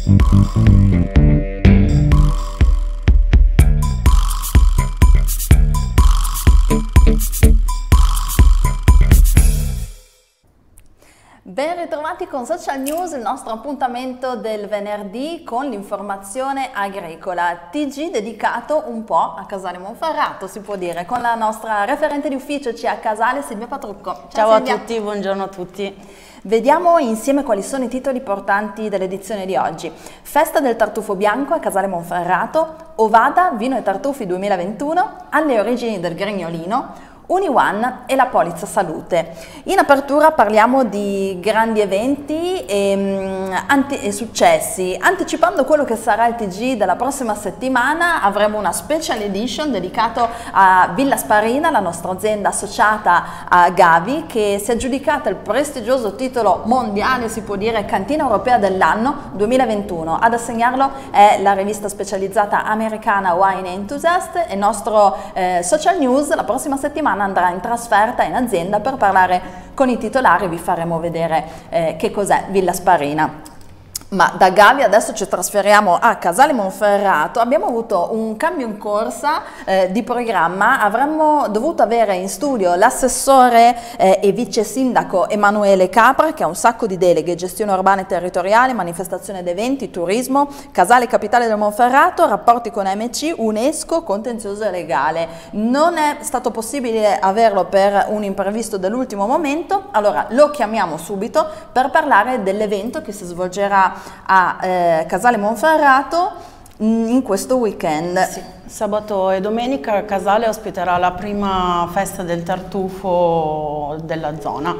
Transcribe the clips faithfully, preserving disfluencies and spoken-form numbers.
Ben ritrovati con Social News, il nostro appuntamento del venerdì con l'informazione agricola, T G dedicato un po' a Casale Monferrato, si può dire, con la nostra referente di ufficio C A Casale, Silvia Patrucco. Ciao, Ciao Silvia. a tutti, buongiorno a tutti. Vediamo insieme quali sono i titoli portanti dell'edizione di oggi. Festa del tartufo bianco a Casale Monferrato, Ovada Vino e Tartufi duemilaventuno, alle origini del Grignolino, Unione e la Polizza Salute. In apertura parliamo di grandi eventi e, um, anti e successi. Anticipando quello che sarà il T G della prossima settimana, avremo una special edition dedicato a Villa Sparina, la nostra azienda associata a Gavi, che si è aggiudicata il prestigioso titolo mondiale, si può dire, Cantina Europea dell'anno duemilaventuno. Ad assegnarlo è la rivista specializzata americana Wine Enthusiast e il nostro eh, Social News la prossima settimana andrà in trasferta in azienda per parlare con i titolari. Vi faremo vedere eh, che cos'è Villa Sparina. Ma da Gavi adesso ci trasferiamo a Casale Monferrato. Abbiamo avuto un cambio in corsa eh, di programma. Avremmo dovuto avere in studio l'assessore eh, e vice sindaco Emanuele Capra, che ha un sacco di deleghe: gestione urbana e territoriale, manifestazione ed eventi, turismo, Casale capitale del Monferrato, rapporti con A M C, UNESCO, contenzioso e legale. Non è stato possibile averlo per un imprevisto dell'ultimo momento, allora lo chiamiamo subito per parlare dell'evento che si svolgerà a eh, Casale Monferrato in questo weekend. Sì. Sabato e domenica Casale ospiterà la prima festa del tartufo della zona.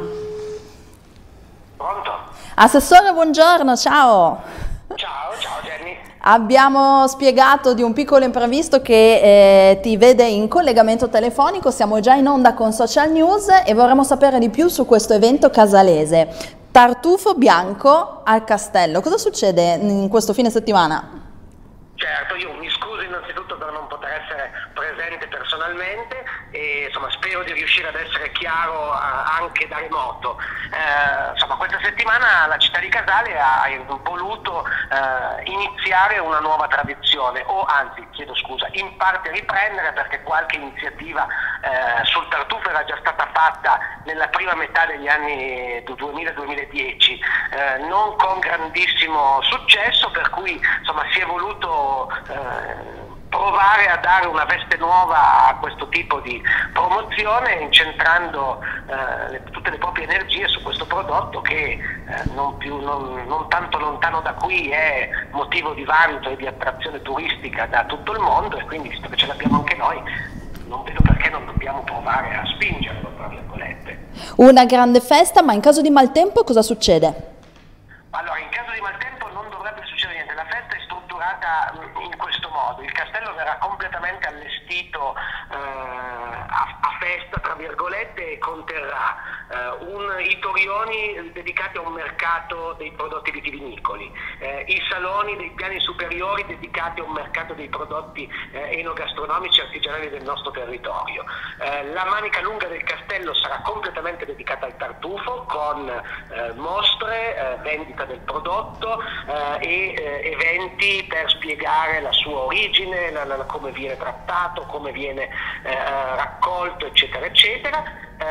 Pronto? Assessore, buongiorno, ciao. Ciao, ciao Jenny. Abbiamo spiegato di un piccolo imprevisto che eh, ti vede in collegamento telefonico, siamo già in onda con Social News e vorremmo sapere di più su questo evento casalese. Tartufo bianco al castello, cosa succede in questo fine settimana? Certo, io mi scuso innanzitutto per non poter essere presente personalmente e insomma spero di riuscire ad essere chiaro uh, anche da remoto. Uh, insomma questa settimana la città di Casale ha voluto uh, iniziare una nuova tradizione, o anzi chiedo scusa, in parte riprendere, perché qualche iniziativa uh, sul tartufo era già stata fatta nella prima metà degli anni duemila duemiladieci, uh, non con grandissimo successo, per cui insomma si è voluto Eh, provare a dare una veste nuova a questo tipo di promozione, incentrando eh, le, tutte le proprie energie su questo prodotto che eh, non, più, non, non tanto lontano da qui è motivo di vanto e di attrazione turistica da tutto il mondo, e quindi visto che ce l'abbiamo anche noi non vedo perché non dobbiamo provare a spingerlo, tra virgolette. Una grande festa, ma in caso di maltempo cosa succede? Allora, in caso di maltempo non dovrebbe succedere niente, la festa è strutturata in questo modo: il castello verrà completamente allestito eh, a, a festa, tra virgolette, e conterrà eh, un, i torioni dedicati a un mercato dei prodotti vitivinicoli, eh, i saloni dei piani superiori dedicati a un mercato dei prodotti eh, enogastronomici e artigianali del nostro territorio. Eh, la manica lunga del castello sarà completamente dedicata al tartufo, con eh, mostre, eh, vendita del prodotto eh, e eh, eventi per spiegare la sua origine, la, la, come viene trattato, come viene eh, raccolto, eccetera eccetera.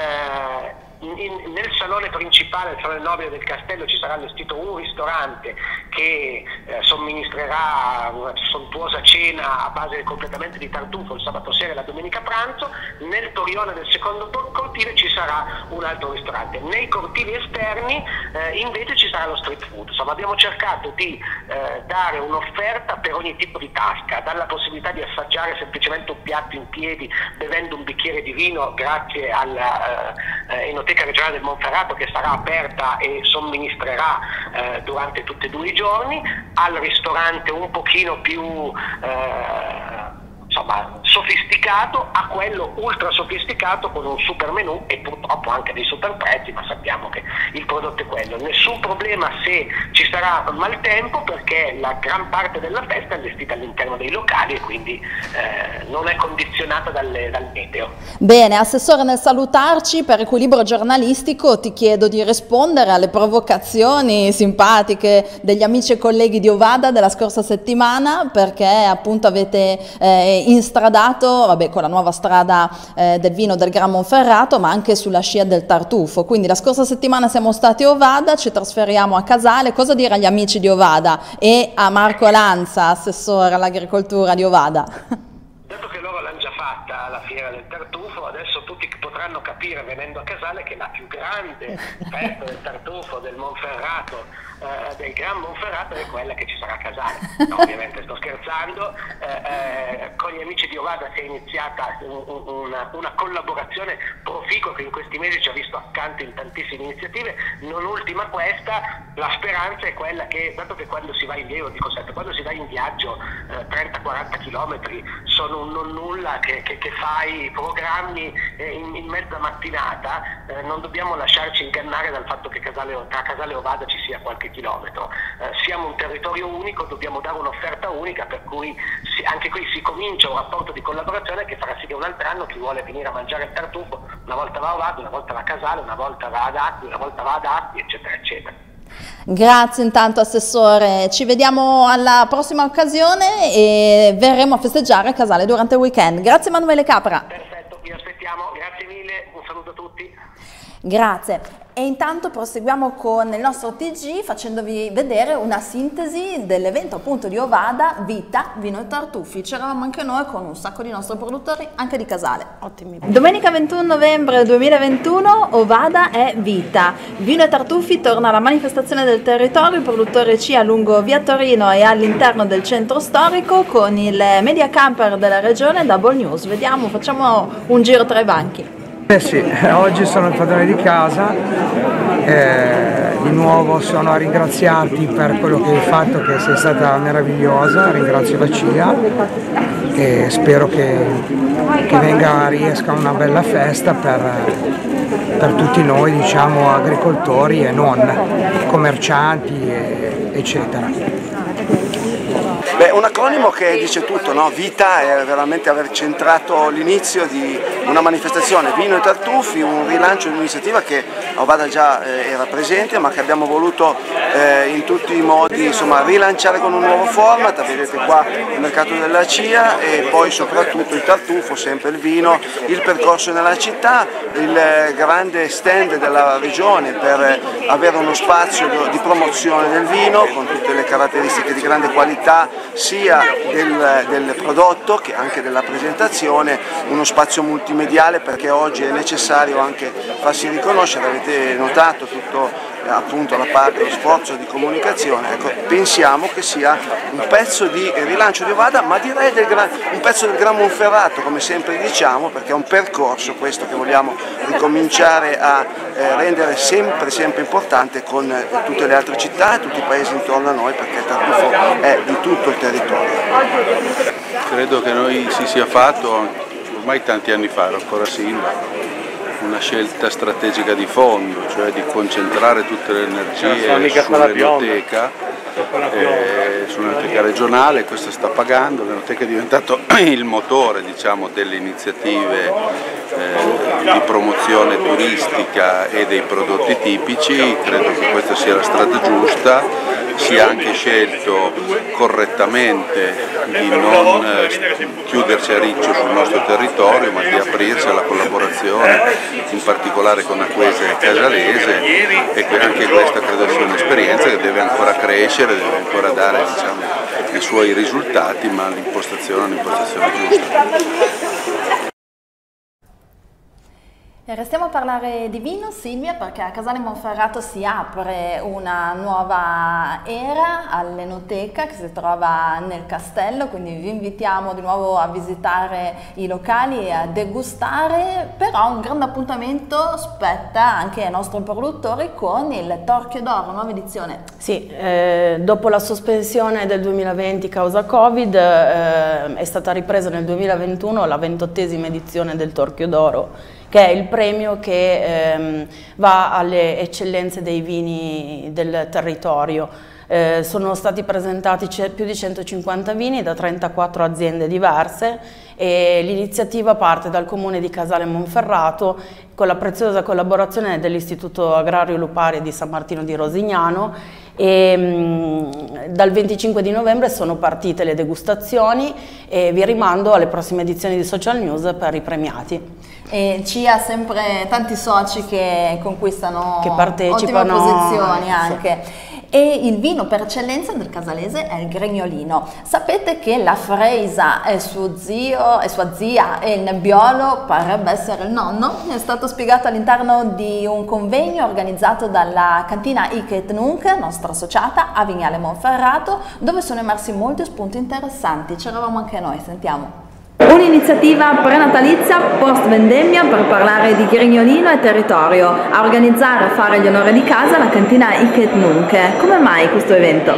Eh, In, in, nel salone principale, il salone nobile del castello, ci sarà allestito un ristorante che eh, somministrerà una sontuosa cena a base completamente di tartufo il sabato sera e la domenica pranzo. Nel torione del secondo cortile ci sarà un altro ristorante. Nei cortili esterni eh, invece ci sarà lo street food. Insomma, abbiamo cercato di eh, dare un'offerta per ogni tipo di tasca, dalla possibilità di assaggiare semplicemente un piatto in piedi bevendo un bicchiere di vino grazie alla eh, enoteca regionale del Monferrato, che sarà aperta e somministrerà eh, durante tutti e due i giorni, al ristorante un pochino più eh, insomma sofisticato, a quello ultra sofisticato con un super menù e pur purtroppo anche dei superprezzi, ma sappiamo che il prodotto è quello. Nessun problema se ci sarà maltempo, perché la gran parte della festa è allestita all'interno dei locali e quindi eh, non è condizionata dalle, dal meteo. Bene, Assessore, nel salutarci per equilibrio giornalistico ti chiedo di rispondere alle provocazioni simpatiche degli amici e colleghi di Ovada della scorsa settimana, perché appunto avete eh, instradato, vabbè, con la nuova strada eh, del vino del Gran Monferrato, ma anche sulla scia del tartufo. Quindi la scorsa settimana siamo stati a Ovada, ci trasferiamo a Casale. Cosa dire agli amici di Ovada e a Marco Lanza, assessore all'agricoltura di Ovada? Dato che loro l'hanno già fatta alla fiera del tartufo, adesso tutti potranno capire, venendo a Casale, che la più grande festa del tartufo del Monferrato, eh, del Gran Monferrato, è quella che ci sarà a Casale. No, ovviamente sto scherzando. Eh, eh, con gli amici di Ovada si è iniziata un, un, una, una collaborazione proficua che in questi mesi ci ha visto accanto in tantissime iniziative, non ultima questa. La speranza è quella che, dato che quando si va in io dico sempre, quando si va in viaggio eh, trenta quaranta chilometri sono un non nulla, che, che, che fai programmi eh, in, in mezza mattinata, eh, non dobbiamo lasciarci ingannare dal fatto che Casale, tra Casale e Ovada ci sia qualche chilometro. Eh, siamo un territorio unico, dobbiamo dare un'offerta unica, per cui si, anche qui si comincia un rapporto di collaborazione che farà sì che un altro anno chi vuole venire a mangiare il tartufo una volta va a Ovada, una volta va a Casale, una volta va ad Asti, una volta va ad Asti, eccetera eccetera. Grazie intanto, Assessore, ci vediamo alla prossima occasione e verremo a festeggiare a Casale durante il weekend. Grazie Emanuele Capra. Perfetto, vi aspettiamo, grazie mille, un saluto a tutti. Grazie. E intanto proseguiamo con il nostro T G facendovi vedere una sintesi dell'evento appunto di Ovada, Vita, Vino e Tartufi. C'eravamo anche noi con un sacco di nostri produttori, anche di Casale. Ottimi. Domenica ventuno novembre duemilaventuno, Ovada è Vita. Vino e Tartufi torna alla manifestazione del territorio, il produttore C a lungo via Torino e all'interno del centro storico con il media camper della regione Double News. Vediamo, facciamo un giro tra i banchi. Eh sì, oggi sono il padrone di casa, eh, di nuovo sono a ringraziarti per quello che hai fatto, che sei stata meravigliosa, ringrazio la C I A e spero che, che venga, riesca una bella festa per, per tutti noi, diciamo, agricoltori e non, commercianti e, eccetera. Beh, un acronimo che dice tutto, no? Vita è veramente aver centrato l'inizio di una manifestazione, Vino e Tartufi, un rilancio di un'iniziativa che a Ovada già eh, era presente, ma che abbiamo voluto eh, in tutti i modi, insomma, rilanciare con un nuovo format. Vedete qua il mercato della C I A e poi soprattutto il tartufo, sempre il vino, il percorso nella città, il grande stand della regione per avere uno spazio di promozione del vino con tutte le caratteristiche di grande qualità, sia del, del prodotto che anche della presentazione, uno spazio multimediale perché oggi è necessario anche farsi riconoscere. Avete notato tutto appunto la parte, lo sforzo di comunicazione. Ecco, pensiamo che sia un pezzo di rilancio di Ovada, ma direi del gran, un pezzo del Gran Monferrato, come sempre diciamo, perché è un percorso questo che vogliamo ricominciare a eh, rendere sempre sempre importante con eh, tutte le altre città e tutti i paesi intorno a noi, perché il tartufo è di tutto il territorio. Credo che noi si sia fatto ormai tanti anni fa, ero ancora sindaco, una scelta strategica di fondo, cioè di concentrare tutte le energie sull'enoteca, eh, sull'enoteca regionale. Questo sta pagando, l'enoteca è diventato il motore, diciamo, delle iniziative eh, di promozione turistica e dei prodotti tipici. Credo che questa sia la strada giusta. Si è anche scelto correttamente di non chiudersi a riccio sul nostro territorio, ma di aprirsi alla collaborazione, in particolare con Acquese e Casalese, e anche questa credo sia un'esperienza che deve ancora crescere, deve ancora dare, diciamo, i suoi risultati, ma l'impostazione è un'impostazione giusta. E restiamo a parlare di vino, Silvia, perché a Casale Monferrato si apre una nuova era all'enoteca che si trova nel castello, quindi vi invitiamo di nuovo a visitare i locali e a degustare, però un grande appuntamento spetta anche ai nostri produttori con il Torchio d'Oro, nuova edizione. Sì, eh, dopo la sospensione del duemilaventi causa Covid eh, è stata ripresa nel duemilaventuno la ventottesima edizione del Torchio d'Oro, che è il premio che ehm, va alle eccellenze dei vini del territorio. Eh, sono stati presentati più di centocinquanta vini da trentaquattro aziende diverse e l'iniziativa parte dal comune di Casale Monferrato con la preziosa collaborazione dell'Istituto Agrario Lupari di San Martino di Rosignano e mh, dal venticinque di novembre sono partite le degustazioni e vi rimando alle prossime edizioni di Social News per i premiati. E C I A ha sempre tanti soci che conquistano che partecipano, ottime posizioni anche. Sì. E il vino per eccellenza del casalese è il Grignolino. Sapete che la Freisa è suo zio e sua zia e il Nebbiolo parrebbe essere il nonno? È stato spiegato all'interno di un convegno organizzato dalla cantina Hic et Nunc, nostra associata a Vignale Monferrato, dove sono emersi molti spunti interessanti. C'eravamo anche noi, sentiamo. Un'iniziativa prenatalizia post vendemmia per parlare di Grignolino e territorio. A organizzare e fare gli onori di casa la cantina Hic et Nunc. Come mai questo evento?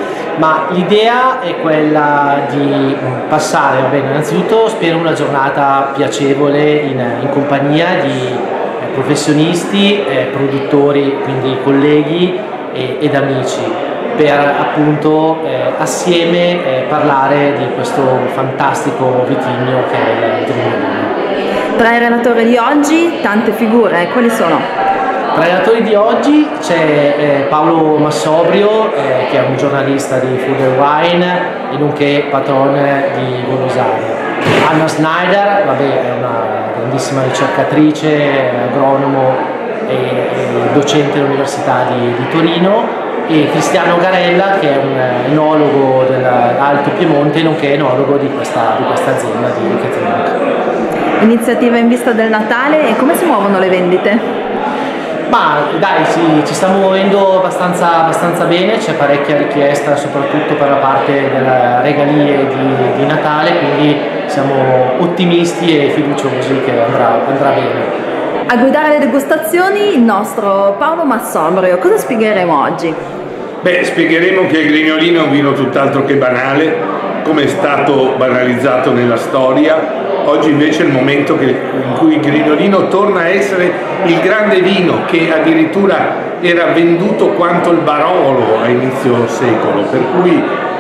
Ma l'idea è quella di passare, va bene, innanzitutto spero una giornata piacevole in, in compagnia di eh, professionisti, eh, produttori, quindi colleghi e, ed amici, per appunto eh, assieme eh, parlare di questo fantastico vitigno che è il Grignolino. Tra i relatori di oggi tante figure, quali sono? Tra i relatori di oggi c'è eh, Paolo Massobrio, eh, che è un giornalista di Food and Wine e nonché patrone di Volosario. Anna Snyder, vabbè, è una grandissima ricercatrice, agronomo e, e docente all'Università di, di Torino, e Cristiano Garella, che è un enologo dell'Alto Piemonte nonché enologo di questa, di questa azienda di Hic et Nunc. Iniziativa in vista del Natale, e come si muovono le vendite? Ma dai, sì, ci stiamo muovendo abbastanza, abbastanza bene, c'è parecchia richiesta soprattutto per la parte delle regalie di, di Natale, quindi siamo ottimisti e fiduciosi che andrà, andrà bene. A guidare le degustazioni il nostro Paolo Massobrio. Cosa spiegheremo oggi? Beh, spiegheremo che il Grignolino è un vino tutt'altro che banale, come è stato banalizzato nella storia. Oggi invece è il momento che, in cui il Grignolino torna a essere il grande vino che addirittura era venduto quanto il Barolo a inizio secolo, per cui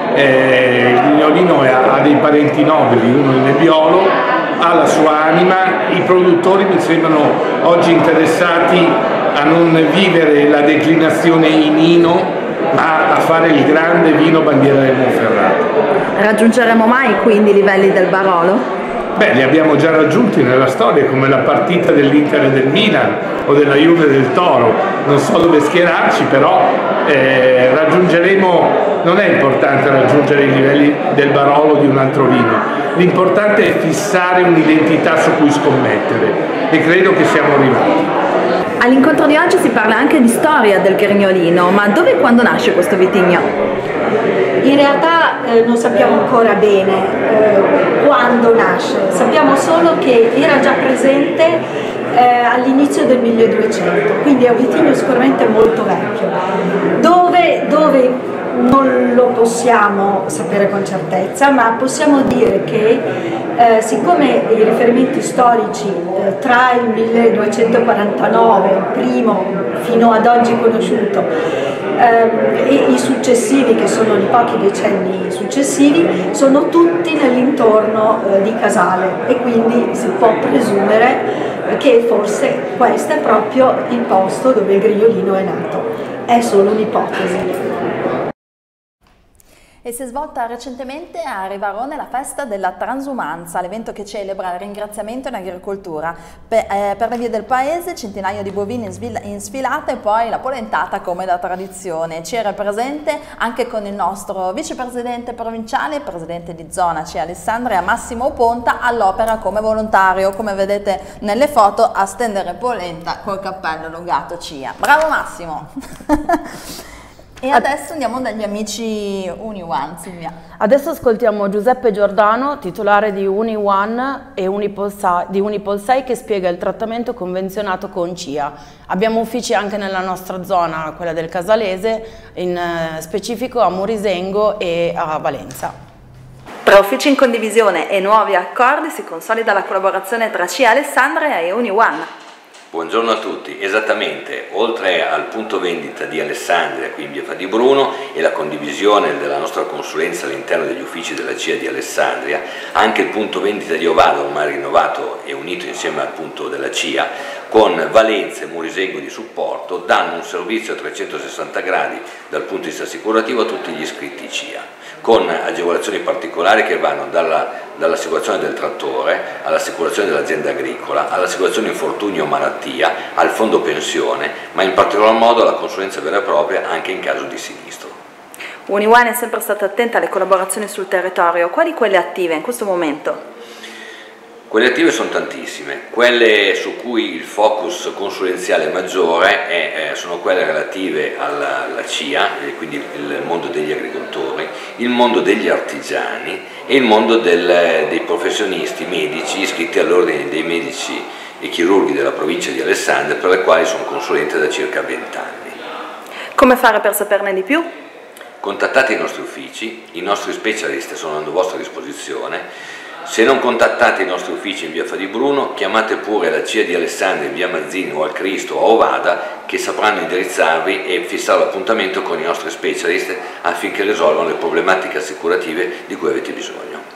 eh, il Grignolino ha, ha dei parenti nobili, uno il Nebbiolo, ha la sua anima. I produttori mi sembrano oggi interessati a non vivere la declinazione inino, ma a fare il grande vino bandiera del Monferrato. Raggiungeremo mai quindi i livelli del Barolo? Beh, li abbiamo già raggiunti nella storia, come la partita dell'Inter e del Milan o della Juve del Toro. Non so dove schierarci, però eh, raggiungeremo, non è importante raggiungere i livelli del Barolo di un altro vino, l'importante è fissare un'identità su cui scommettere e credo che siamo arrivati. All'incontro di oggi si parla anche di storia del Grignolino, ma dove e quando nasce questo vitigno? In realtà eh, non sappiamo ancora bene eh, quando nasce, sappiamo solo che era già presente eh, all'inizio del milleduecento, quindi è un vitigno sicuramente molto vecchio. Dove, dove non lo possiamo sapere con certezza, ma possiamo dire che eh, siccome i riferimenti storici eh, tra il milleduecentoquarantanove, il primo fino ad oggi conosciuto, eh, e i successivi, che sono i pochi decenni successivi, sono tutti nell'intorno eh, di Casale, e quindi si può presumere che forse questo è proprio il posto dove il Grignolino è nato. È solo un'ipotesi. E si è svolta recentemente a Rivarone la festa della transumanza, l'evento che celebra il ringraziamento in agricoltura. Per, eh, per le vie del paese, centinaia di bovini in, svil in sfilata e poi la polentata come da tradizione. C'era presente anche con il nostro vicepresidente provinciale, presidente di zona C I A Alessandria, Massimo Ponta, all'opera come volontario, come vedete nelle foto, a stendere polenta col cappello allungato C I A. Bravo Massimo! E adesso andiamo dagli amici UniOne, Silvia. Adesso ascoltiamo Giuseppe Giordano, titolare di UniOne e Unipol di Unipol sei, che spiega il trattamento convenzionato con C I A. Abbiamo uffici anche nella nostra zona, quella del Casalese, in specifico a Morisengo e a Valenza. Tra uffici in condivisione e nuovi accordi si consolida la collaborazione tra C I A Alessandria e UniOne. Buongiorno a tutti, esattamente, oltre al punto vendita di Alessandria qui in via Fa di Bruno e la condivisione della nostra consulenza all'interno degli uffici della C I A di Alessandria, anche il punto vendita di Ovada, ormai rinnovato e unito insieme al punto della C I A, con valenze e Murisengo di supporto, danno un servizio a trecentosessanta gradi dal punto di vista assicurativo a tutti gli iscritti C I A, con agevolazioni particolari che vanno dalla dall'assicurazione del trattore all'assicurazione dell'azienda agricola, all'assicurazione infortunio o malattia, al fondo pensione, ma in particolar modo alla consulenza vera e propria anche in caso di sinistro. UniOne è sempre stata attenta alle collaborazioni sul territorio. Quali quelle attive in questo momento? Quelle attive sono tantissime, quelle su cui il focus consulenziale maggiore è, eh, sono quelle relative alla, alla C I A, eh, quindi il mondo degli agricoltori, il mondo degli artigiani e il mondo del, dei professionisti medici iscritti all'ordine dei medici e chirurghi della provincia di Alessandria, per le quali sono consulente da circa vent'anni. Come fare per saperne di più? Contattate i nostri uffici, i nostri specialisti sono a vostra disposizione. Se non contattate i nostri uffici in via Fa di Bruno, chiamate pure la C I A di Alessandria in via Mazzini o al Cristo o a Ovada, che sapranno indirizzarvi e fissare l'appuntamento con i nostri specialisti affinché risolvano le problematiche assicurative di cui avete bisogno.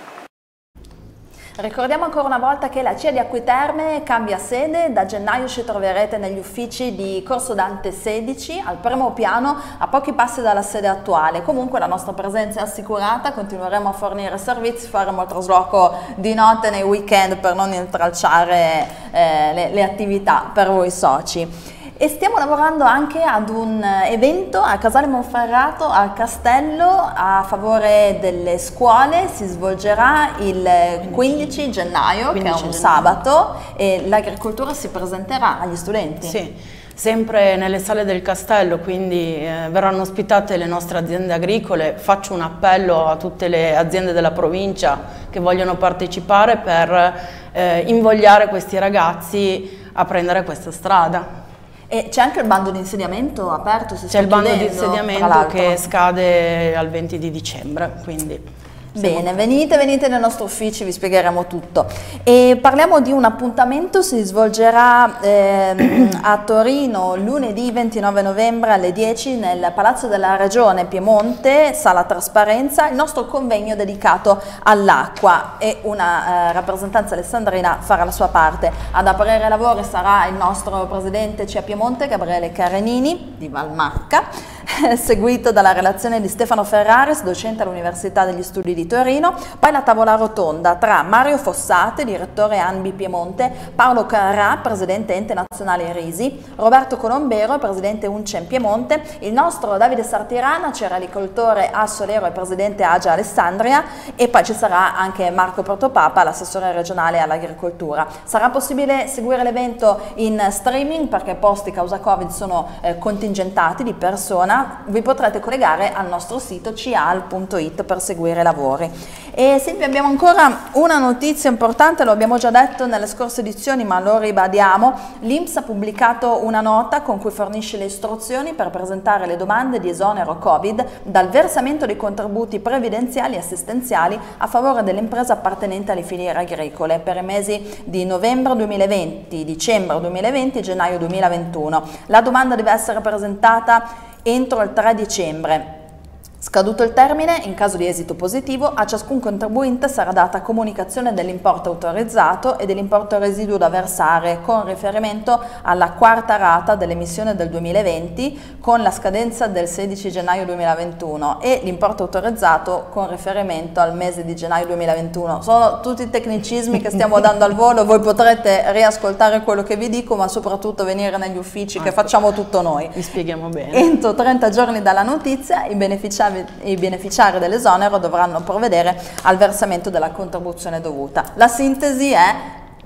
Ricordiamo ancora una volta che la C I A di Acquiterme cambia sede, da gennaio ci troverete negli uffici di Corso Dante sedici, al primo piano, a pochi passi dalla sede attuale. Comunque la nostra presenza è assicurata, continueremo a fornire servizi, faremo il trasloco di notte nei weekend per non intralciare eh, le, le attività per voi soci. E stiamo lavorando anche ad un evento a Casale Monferrato, al Castello, a favore delle scuole. Si svolgerà il quindici gennaio, che è un sabato, e l'agricoltura si presenterà agli studenti. Sì, sempre nelle sale del Castello, quindi eh, verranno ospitate le nostre aziende agricole. Faccio un appello a tutte le aziende della provincia che vogliono partecipare per eh, invogliare questi ragazzi a prendere questa strada. E c'è anche il bando di insediamento aperto? C'è il bando di insediamento che scade al venti di dicembre, quindi... Bene, venite, venite nei nostri uffici, vi spiegheremo tutto. E parliamo di un appuntamento, si svolgerà eh, a Torino lunedì ventinove novembre alle dieci nel Palazzo della Regione Piemonte, Sala Trasparenza, il nostro convegno dedicato all'acqua, e una eh, rappresentanza alessandrina farà la sua parte. Ad aprire i lavori sarà il nostro presidente C I A Piemonte, Gabriele Carenini, di Valmacca, seguito dalla relazione di Stefano Ferraris, docente all'Università degli Studi di Torino, poi la tavola rotonda tra Mario Fossate, direttore ANBI Piemonte, Paolo Carrà, presidente Ente Nazionale Risi, Roberto Colombero, presidente UNCEM Piemonte, il nostro Davide Sartirana, ceralicoltore a Solero e presidente A G A Alessandria, e poi ci sarà anche Marco Protopapa, l'assessore regionale all'agricoltura. Sarà possibile seguire l'evento in streaming perché posti causa Covid sono eh, contingentati di persona. Vi potrete collegare al nostro sito c i a l punto i t per seguire i lavori. E Silvia, abbiamo ancora una notizia importante, lo abbiamo già detto nelle scorse edizioni ma lo ribadiamo. L'I N P S ha pubblicato una nota con cui fornisce le istruzioni per presentare le domande di esonero Covid dal versamento dei contributi previdenziali e assistenziali a favore delle imprese appartenenti alle filiere agricole per i mesi di novembre duemilaventi, dicembre duemilaventi e gennaio duemilaventuno. La domanda deve essere presentata entro il tre dicembre. Scaduto il termine, in caso di esito positivo, a ciascun contribuente sarà data comunicazione dell'importo autorizzato e dell'importo residuo da versare con riferimento alla quarta rata dell'emissione del duemilaventi con la scadenza del sedici gennaio duemilaventuno e l'importo autorizzato con riferimento al mese di gennaio duemilaventuno. Sono tutti tecnicismi che stiamo dando al volo, voi potrete riascoltare quello che vi dico, ma soprattutto venire negli uffici che facciamo tutto noi. Vi spieghiamo bene. Entro trenta giorni dalla notizia i beneficiari i beneficiari dell'esonero dovranno provvedere al versamento della contribuzione dovuta. La sintesi è: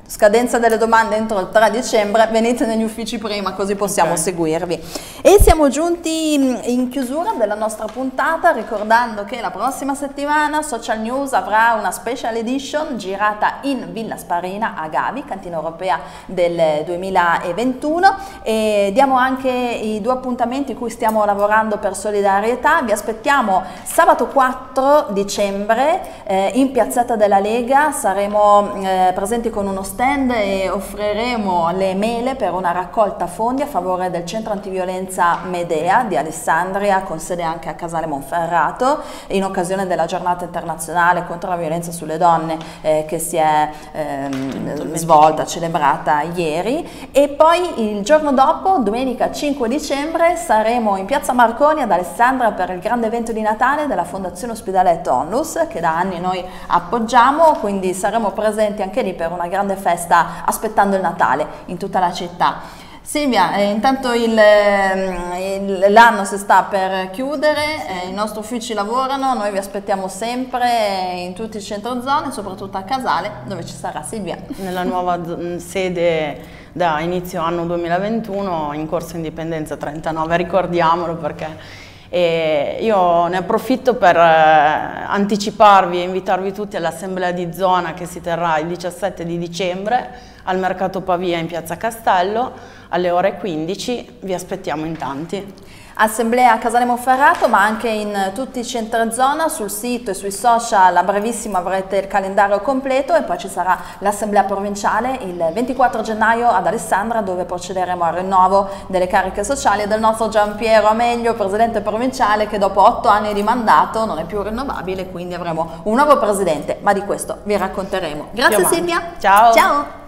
scadenza delle domande entro il tre dicembre, venite negli uffici prima così possiamo okay. seguirvi. E siamo giunti in chiusura della nostra puntata, ricordando che la prossima settimana Social News avrà una special edition girata in Villa Sparina a Gavi, cantina europea del duemilaventuno, e diamo anche i due appuntamenti cui stiamo lavorando per solidarietà. Vi aspettiamo sabato quattro dicembre eh, in Piazzetta della Lega, saremo eh, presenti con uno stand e offriremo le mele per una raccolta fondi a favore del centro antiviolenza Medea di Alessandria, con sede anche a Casale Monferrato, in occasione della giornata internazionale contro la violenza sulle donne eh, che si è ehm, svolta, celebrata ieri. E poi il giorno dopo, domenica cinque dicembre, saremo in Piazza Marconi ad Alessandria per il grande evento di Natale della Fondazione Ospedale Onlus, che da anni noi appoggiamo, quindi saremo presenti anche lì per una grande festa aspettando il Natale in tutta la città. Silvia, eh, intanto l'anno si sta per chiudere, eh, i nostri uffici lavorano, noi vi aspettiamo sempre in tutti i centro zone, soprattutto a Casale, dove ci sarà Silvia. Nella nuova sede da inizio anno duemilaventuno in Corso Indipendenza trentanove, ricordiamolo perché e io ne approfitto per eh, anticiparvi e invitarvi tutti all'assemblea di zona che si terrà il diciassette di dicembre al Mercato Pavia in Piazza Castello alle ore quindici, vi aspettiamo in tanti. Assemblea a Casale Monferrato, ma anche in tutti i centri zona, sul sito e sui social a brevissimo avrete il calendario completo, e poi ci sarà l'assemblea provinciale il ventiquattro gennaio ad Alessandria, dove procederemo al rinnovo delle cariche sociali del nostro Giampiero Ameglio, presidente provinciale, che dopo otto anni di mandato non è più rinnovabile, quindi avremo un nuovo presidente, ma di questo vi racconteremo. Grazie Silvia. Ciao. Ciao.